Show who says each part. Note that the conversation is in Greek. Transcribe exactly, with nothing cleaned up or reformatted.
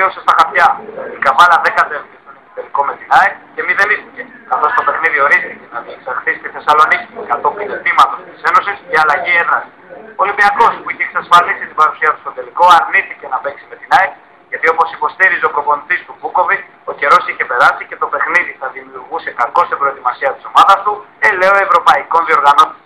Speaker 1: τελείωσε στα χαρτιά. Η Καβάλα δεν κατέβηκε στον ημιτελικό με την ΑΕΚ και μηδενίστηκε, καθώς το παιχνίδι ορίστηκε να διεξαχθεί στη Θεσσαλονίκη κατόπιν αιτήματος της Ένωσης για αλλαγή έδρας. Ο Ολυμπιακός, που είχε εξασφαλίσει την παρουσία του στο τελικό, αρνήθηκε να παίξει με την ΑΕΚ, γιατί όπως υποστήριζε ο προπονητής του Μπούκοβι, ο καιρός είχε περάσει και το παιχνίδι θα δημιουργούσε κακό στην προετοιμασία της ομάδας του, ελαίο ευρωπαϊκών διοργανώσεων.